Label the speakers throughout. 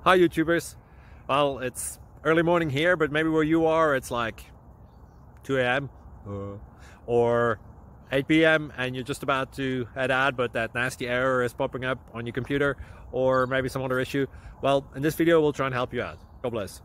Speaker 1: Hi YouTubers. Well, it's early morning here, but maybe where you are it's like 2 a.m. or 8 p.m. and you're just about to head out, but that nasty error is popping up on your computer, or maybe some other issue. Well, in this video we'll try and help you out. God bless.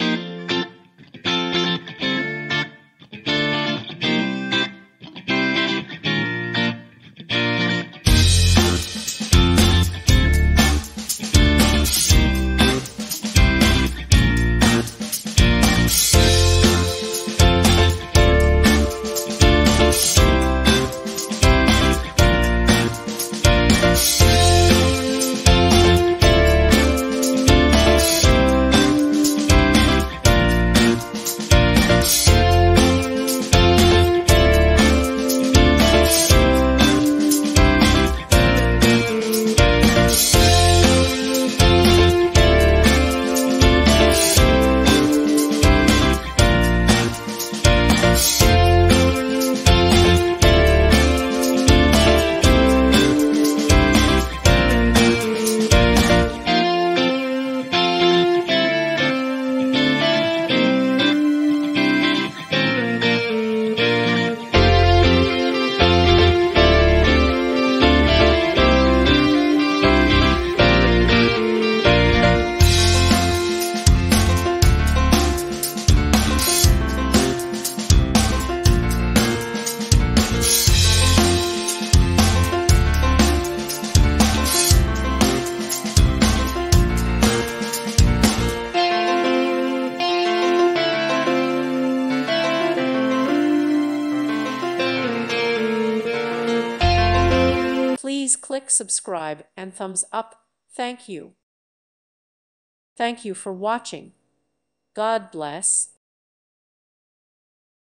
Speaker 2: Please click subscribe and thumbs up. Thank you. Thank you for watching. God bless.